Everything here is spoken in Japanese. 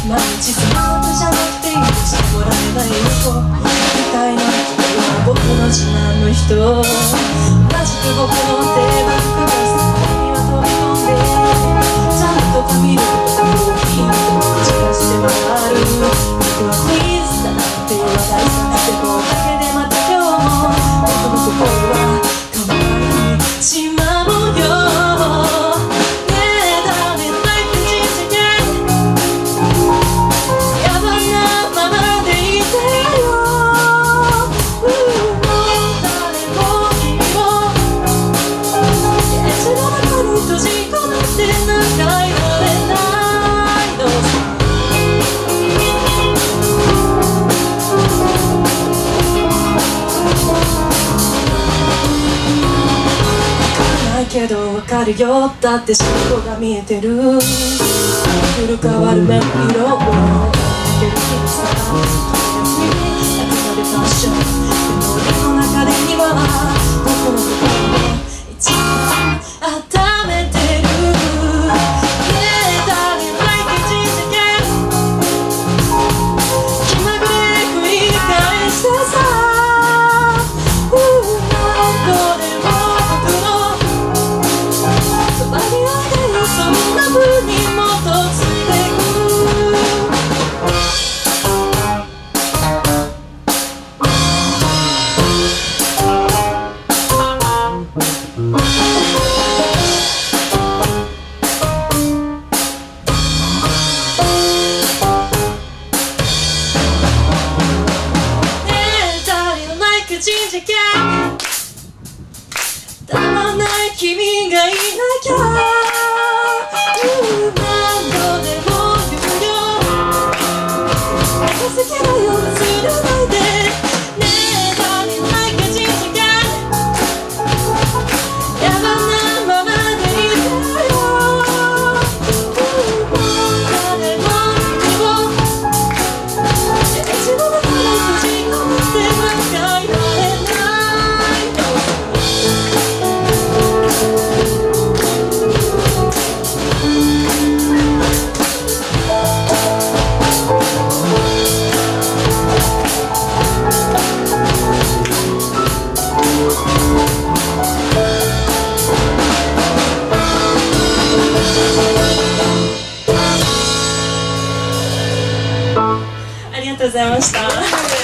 毎日スマートじゃなくて許してもらえない子みたいな人は僕の自慢の人、同じく僕の定番クラスには飛び込んでちゃんと髪の毛をヒントを散らして回る。僕はクイズだなんて話題さでもおかげでまた今日も僕の心は変わりしまうよ。けどわかるよ、だって証拠が見えてる。古変わる目の色を見てる君さ、飛び出すあくまでファッションでも俺の中でには僕の心を一番温めてる。 Yeah, darling, like a ginger cat 気まぐれ繰り返してさ、たまんない君がいなきゃ何度でも言うよ、任せてろよ、忘れないでねえ Darling like a ginger cat 野蛮なままでいたよ。誰も君をケージの中で閉じ込めて迎えられない。ありがとうございました。